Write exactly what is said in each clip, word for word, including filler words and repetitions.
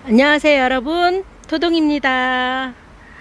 안녕하세요 여러분, 토동입니다.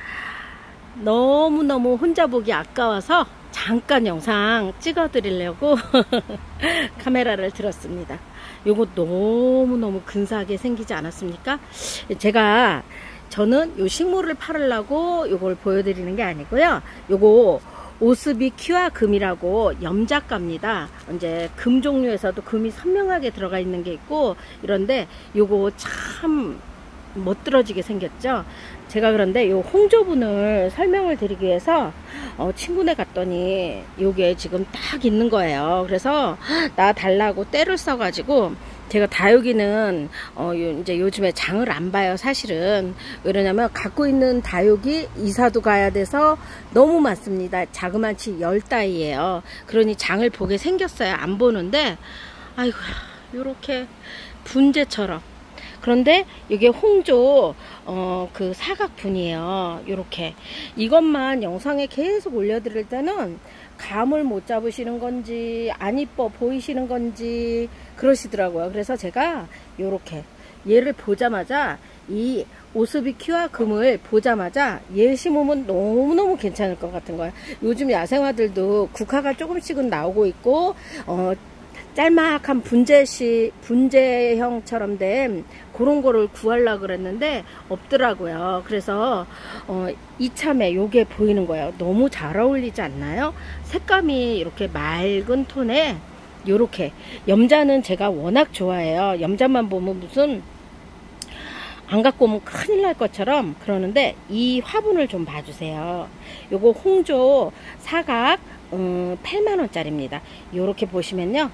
너무너무 혼자 보기 아까워서 잠깐 영상 찍어 드리려고 카메라를 들었습니다. 요거 너무너무 근사하게 생기지 않았습니까? 제가 저는 요 식물을 팔으려고 요걸 보여드리는 게 아니고요, 요거 오스비큐아 금이라고 염작가입니다. 이제 금 종류에서도 금이 선명하게 들어가 있는 게 있고 이런데 요거 참 멋들어지게 생겼죠. 제가 그런데 요 홍조분을 설명을 드리기 위해서 어, 친구네 갔더니 요게 지금 딱 있는 거예요. 그래서 나 달라고 때를 써가지고 제가 다육이는 어, 요, 이제 요즘에 장을 안 봐요 사실은. 왜냐면 갖고 있는 다육이 이사도 가야 돼서 너무 많습니다. 자그마치 열 따위예요. 그러니 장을 보게 생겼어요. 안 보는데 아이고 요렇게 분재처럼. 그런데 이게 홍조 어, 그 사각분이에요. 요렇게 이것만 영상에 계속 올려드릴 때는 감을 못 잡으시는 건지 안 이뻐 보이시는 건지 그러시더라고요. 그래서 제가 요렇게 얘를 보자마자 이 오스비큐아 금을 보자마자 얘 심으면 너무너무 괜찮을 것 같은 거예요. 요즘 야생화들도 국화가 조금씩은 나오고 있고 어, 짤막한 분재시, 분재형처럼 된 그런 거를 구하려고 그랬는데 없더라고요. 그래서 어, 이참에 요게 보이는 거예요. 너무 잘 어울리지 않나요? 색감이 이렇게 맑은 톤에 요렇게. 염자는 제가 워낙 좋아해요. 염자만 보면 무슨 안 갖고 오면 큰일 날 것처럼 그러는데 이 화분을 좀 봐주세요. 요거 홍조 사각 음, 팔만 원짜리입니다. 요렇게 보시면요,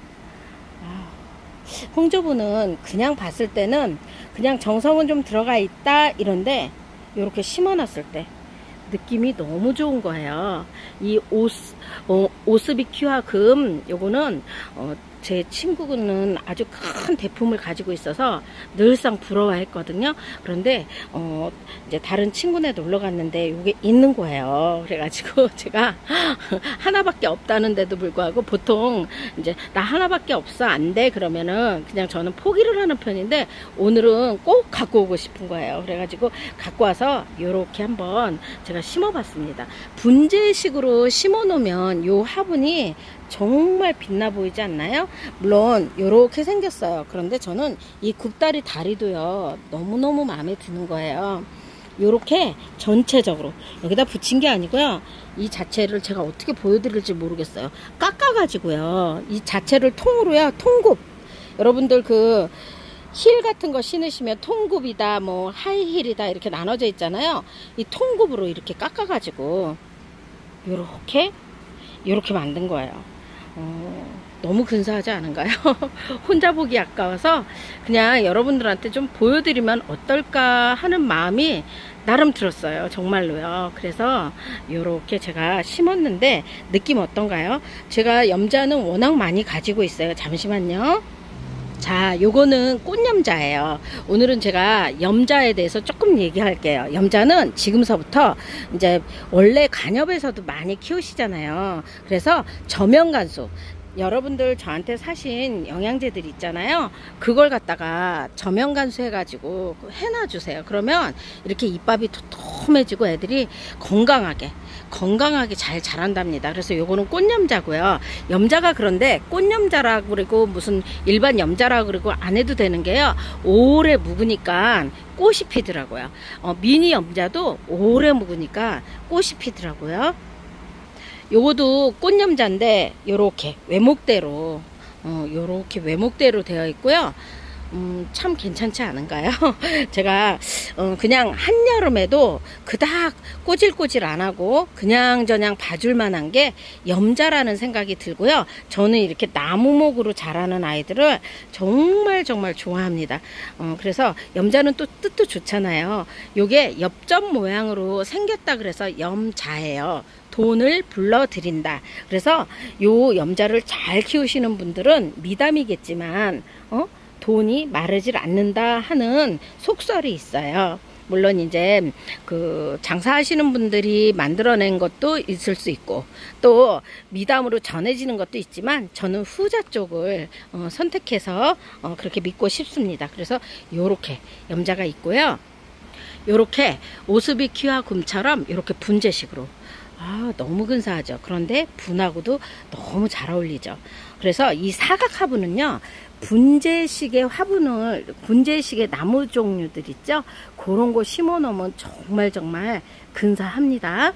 홍조분은 그냥 봤을 때는 그냥 정성은 좀 들어가 있다 이런데 이렇게 심어놨을 때 느낌이 너무 좋은 거예요. 이 오스, 어, 오스비큐아 금 요거는 어, 제 친구는 아주 큰 대품을 가지고 있어서 늘상 부러워했거든요. 그런데 어, 이제 다른 친구네 놀러 갔는데 이게 있는 거예요. 그래가지고 제가 하나밖에 없다는데도 불구하고 보통 이제 나 하나밖에 없어 안 돼 그러면은 그냥 저는 포기를 하는 편인데 오늘은 꼭 갖고 오고 싶은 거예요. 그래가지고 갖고 와서 이렇게 한번 제가 심어봤습니다. 분재식으로 심어 놓으면 요 화분이 정말 빛나 보이지 않나요? 물론 이렇게 생겼어요. 그런데 저는 이 굽다리 다리도요 너무너무 마음에 드는 거예요. 이렇게 전체적으로 여기다 붙인 게 아니고요, 이 자체를 제가 어떻게 보여드릴지 모르겠어요. 깎아 가지고요 이 자체를 통으로요, 통굽. 여러분들 그 힐 같은 거 신으시면 통굽이다 뭐 하이힐이다 이렇게 나눠져 있잖아요. 이 통굽으로 이렇게 깎아 가지고 요렇게 요렇게 만든 거예요. 어, 너무 근사하지 않은가요? 혼자 보기 아까워서 그냥 여러분들한테 좀 보여드리면 어떨까 하는 마음이 나름 들었어요. 정말로요. 그래서 요렇게 제가 심었는데 느낌 어떤가요? 제가 염자는 워낙 많이 가지고 있어요. 잠시만요. 자, 요거는 꽃염자예요. 오늘은 제가 염자에 대해서 조금 얘기할게요. 염자는 지금서부터 이제 원래 간협에서도 많이 키우시잖아요. 그래서 저면간수, 여러분들 저한테 사신 영양제들 있잖아요. 그걸 갖다가 저면간수 해가지고 해놔주세요. 그러면 이렇게 잎밥이 도톰해지고 애들이 건강하게 건강하게 잘 자란답니다. 그래서 요거는 꽃염자고요. 염자가 그런데 꽃염자라고 그리고 무슨 일반 염자라고 그리고 안 해도 되는 게요, 오래 묵으니까 꽃이 피더라고요. 어, 미니 염자도 오래 묵으니까 꽃이 피더라고요. 요거도 꽃염자인데 요렇게 외목대로 어, 요렇게 외목대로 되어 있고요. 음, 참 괜찮지 않은가요? 제가 어, 그냥 한여름에도 그닥 꼬질꼬질 안하고 그냥저냥 봐줄 만한 게 염자라는 생각이 들고요. 저는 이렇게 나무목으로 자라는 아이들을 정말 정말 좋아합니다. 어, 그래서 염자는 또 뜻도 좋잖아요. 요게 엽전 모양으로 생겼다 그래서 염자예요. 돈을 불러들인다. 그래서 요 염자를 잘 키우시는 분들은 미담이겠지만 어? 돈이 마르질 않는다 하는 속설이 있어요. 물론 이제 그 장사하시는 분들이 만들어낸 것도 있을 수 있고 또 미담으로 전해지는 것도 있지만 저는 후자 쪽을 어, 선택해서 어, 그렇게 믿고 싶습니다. 그래서 요렇게 염자가 있고요. 요렇게 오스비키와 굼처럼 이렇게 분재식으로, 아 너무 근사하죠. 그런데 분하고도 너무 잘 어울리죠. 그래서 이 사각 화분은요, 분재식의 화분을, 분재식의 나무 종류들 있죠, 그런 거 심어 놓으면 정말 정말 근사합니다.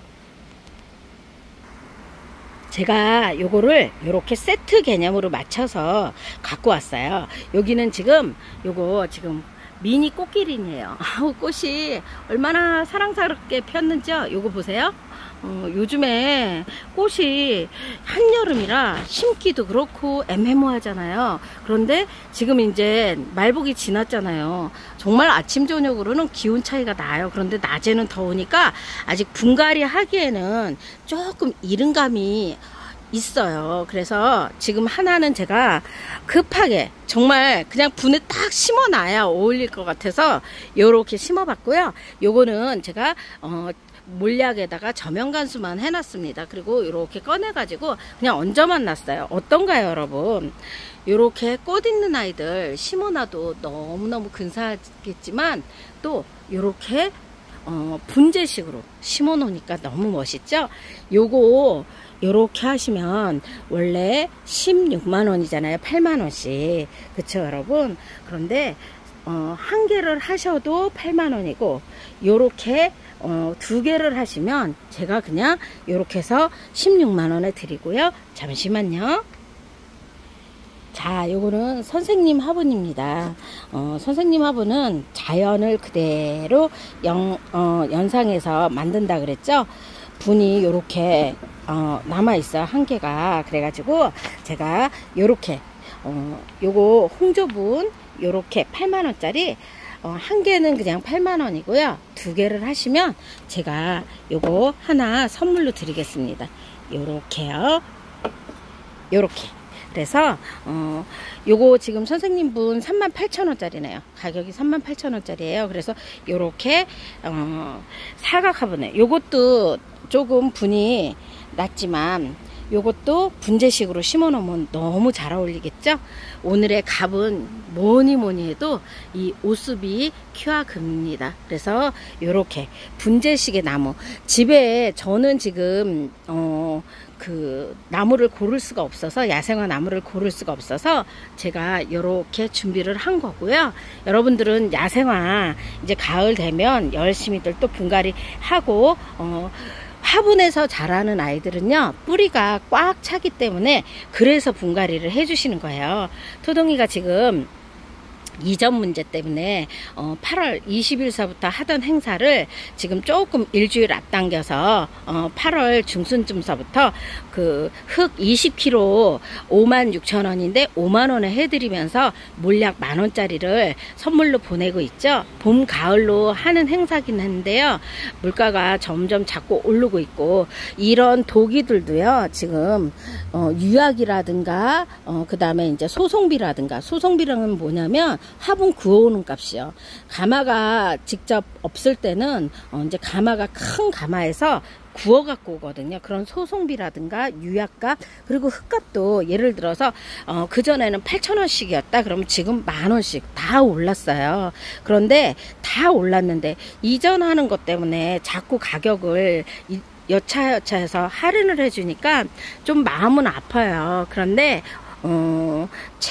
제가 요거를 요렇게 세트 개념으로 맞춰서 갖고 왔어요. 여기는 지금 요거 지금 미니 꽃기린이에요. 아우, 꽃이 얼마나 사랑스럽게 폈는지요. 요거 보세요. 어, 요즘에 꽃이 한여름이라 심기도 그렇고 애매모하잖아요. 그런데 지금 이제 말복이 지났잖아요. 정말 아침 저녁으로는 기온 차이가 나요. 그런데 낮에는 더우니까 아직 분갈이 하기에는 조금 이른 감이 있어요. 그래서 지금 하나는 제가 급하게 정말 그냥 분에 딱 심어 놔야 어울릴 것 같아서 요렇게 심어 봤고요. 요거는 제가 어 몰약에다가 저면간수만 해놨습니다. 그리고 이렇게 꺼내가지고 그냥 얹어만 놨어요. 어떤가요, 여러분? 이렇게 꽃 있는 아이들 심어놔도 너무너무 근사하겠지만 또 이렇게 어, 분재식으로 심어 놓으니까 너무 멋있죠? 요거 요렇게 하시면 원래 십육만 원이잖아요. 팔만 원씩. 그쵸, 여러분? 그런데 어, 한 개를 하셔도 팔만 원이고 요렇게 어, 두 개를 하시면 제가 그냥 요렇게 해서 십육만 원에 드리고요. 잠시만요. 자, 요거는 선생님 화분입니다. 어, 선생님 화분은 자연을 그대로 영, 어, 연상해서 만든다 그랬죠? 분이 요렇게 어, 남아있어요. 한 개가. 그래가지고 제가 요렇게 어, 요거 홍조분 요렇게 팔만 원짜리 어, 한 개는 그냥 팔만 원이고요. 두 개를 하시면 제가 요거 하나 선물로 드리겠습니다. 요렇게요. 요렇게. 그래서 어, 요거 지금 선생님 분 삼만 팔천 원짜리네요. 가격이 삼만 팔천 원짜리예요. 그래서 요렇게 어, 사각 화분에 요것도 조금 분이 낮지만 요것도 분재식으로 심어 놓으면 너무 잘 어울리겠죠? 오늘의 값은 뭐니 뭐니 해도 이 오스비 큐아 금입니다. 그래서 요렇게 분재식의 나무, 집에 저는 지금 어 그 나무를 고를 수가 없어서, 야생화 나무를 고를 수가 없어서 제가 이렇게 준비를 한 거고요. 여러분들은 야생화 이제 가을 되면 열심히들 또 분갈이 하고 어 화분에서 자라는 아이들은요, 뿌리가 꽉 차기 때문에 그래서 분갈이를 해주시는 거예요. 토동이가 지금 이전 문제 때문에 어 팔월 이십일서부터 하던 행사를 지금 조금 일주일 앞당겨서 어 팔월 중순쯤서부터 그 흙 이십 킬로그램 오만 육천 원인데 오만 원에 해드리면서 몰약 만 원짜리를 선물로 보내고 있죠. 봄 가을로 하는 행사긴 한데요, 물가가 점점 자꾸 오르고 있고 이런 도기들도요 지금 어 유약이라든가 어 그 다음에 이제 소송비라든가, 소송비랑은 뭐냐면 화분 구워오는 값이요. 가마가 직접 없을 때는 어 이제 가마가 큰 가마에서 구워 갖고 오거든요. 그런 소송비라든가 유약값, 그리고 흙값도 예를 들어서 어 그전에는 팔천 원씩이었다 그러면 지금 만 원씩 다 올랐어요. 그런데 다 올랐는데 이전하는 것 때문에 자꾸 가격을 이, 여차여차해서 할인을 해주니까 좀 마음은 아파요. 그런데 어,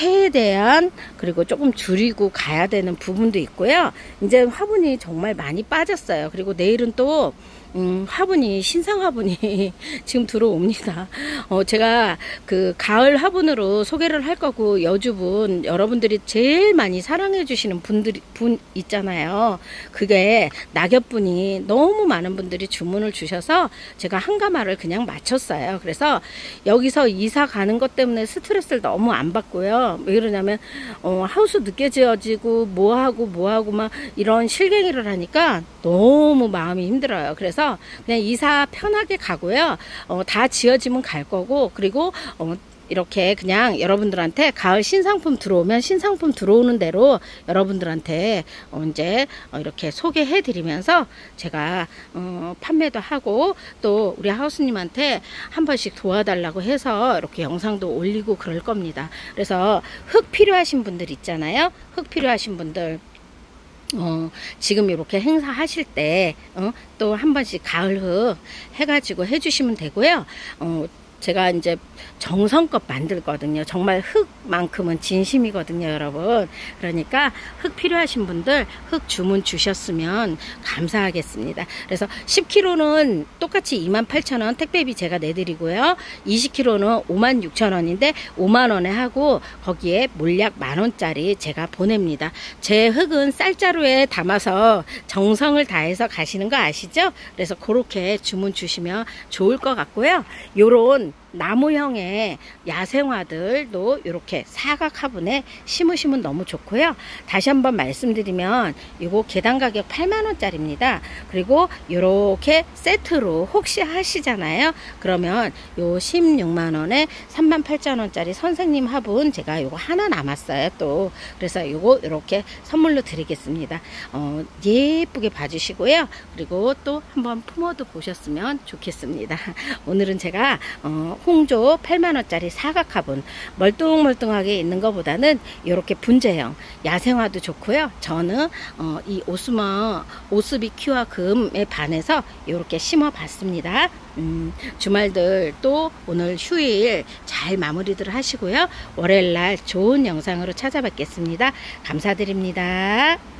최대한 그리고 조금 줄이고 가야 되는 부분도 있고요. 이제 화분이 정말 많이 빠졌어요. 그리고 내일은 또 음, 화분이, 신상 화분이 지금 들어옵니다. 어, 제가 그 가을 화분으로 소개를 할 거고, 여주분, 여러분들이 제일 많이 사랑해 주시는 분들이, 분 있잖아요. 그게 낙엽분이 너무 많은 분들이 주문을 주셔서 제가 한 가마를 그냥 맞췄어요. 그래서 여기서 이사 가는 것 때문에 스트레스를 너무 안 받고요. 왜 그러냐면, 어, 하우스 늦게 지어지고, 뭐하고, 뭐하고, 막 이런 실갱이를 하니까 너무 마음이 힘들어요. 그래서 그냥 이사 편하게 가고요. 어, 다 지어지면 갈 거고, 그리고 어, 이렇게 그냥 여러분들한테 가을 신상품 들어오면 신상품 들어오는 대로 여러분들한테 이제 이렇게 소개해 드리면서 제가 어 판매도 하고 또 우리 하우스님한테 한 번씩 도와달라고 해서 이렇게 영상도 올리고 그럴 겁니다. 그래서 흙 필요하신 분들 있잖아요. 흙 필요하신 분들 어, 지금 이렇게 행사하실 때, 어, 또 한 번씩 가을 흙 해가지고 해주시면 되고요. 어, 제가 이제 정성껏 만들거든요. 정말 흙만큼은 진심이거든요, 여러분. 그러니까 흙 필요하신 분들 흙 주문 주셨으면 감사하겠습니다. 그래서 십 킬로그램는 똑같이 이만 팔천 원 택배비 제가 내드리고요. 이십 킬로그램는 오만 육천 원인데 오만 원에 하고 거기에 몰약 만 원짜리 제가 보냅니다. 제 흙은 쌀자루에 담아서 정성을 다해서 가시는 거 아시죠? 그래서 그렇게 주문 주시면 좋을 것 같고요. 요런 나무형의 야생화들도 이렇게 사각 화분에 심으시면 너무 좋고요. 다시 한번 말씀드리면 이거 개당 가격 팔만 원짜리입니다. 그리고 이렇게 세트로 혹시 하시잖아요. 그러면 요 십육만 원에 삼만 팔천 원짜리 선생님 화분 제가 요거 하나 남았어요. 또 그래서 요거 이렇게 선물로 드리겠습니다. 어, 예쁘게 봐주시고요. 그리고 또 한번 품어도 보셨으면 좋겠습니다. 오늘은 제가 어, 홍조 팔만 원짜리 사각 화분 멀뚱멀뚱하게 있는 것보다는 이렇게 분재형 야생화도 좋고요. 저는 어, 이 오스머 오스비큐와 금에 반해서 이렇게 심어 봤습니다. 음, 주말들 또 오늘 휴일 잘 마무리들 하시고요. 월요일날 좋은 영상으로 찾아뵙겠습니다. 감사드립니다.